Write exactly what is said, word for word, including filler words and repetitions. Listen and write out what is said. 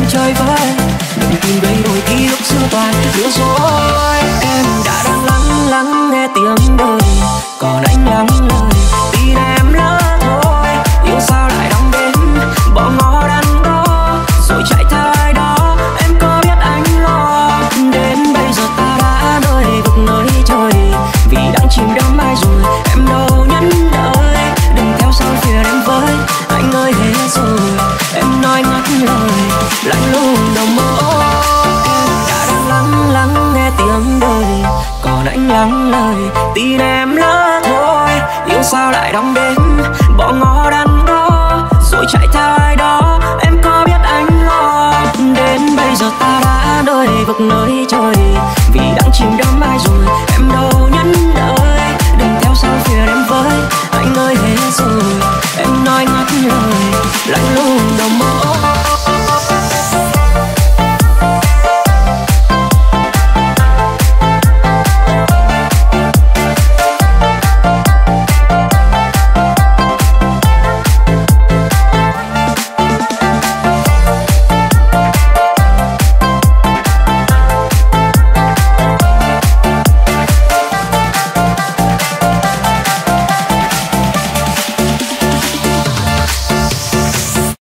chơi với. Đừng tìm gây đôi ký ức xưa toàn lừa dối. Em đã đang lắng lắng nghe tiếng đời, còn anh lắng lời tin em lỡ thôi. Yêu sao lại đong đến bỏ ngỏ đắn đo, rồi chạy theo ai đó. Em có biết anh lo đến bây giờ ta đã nơi vực nơi trời, vì đang chìm đắm ai rồi em đâu nhẫn đời. Đừng theo sau phiền em với, anh ơi hết rồi. Em nói ngắt lời lạnh lùng đồng mơ. Em đã đang lắng lắng nghe tiếng đời, còn anh lắng lời tin em lỡ thôi. Yêu sao lại đong đến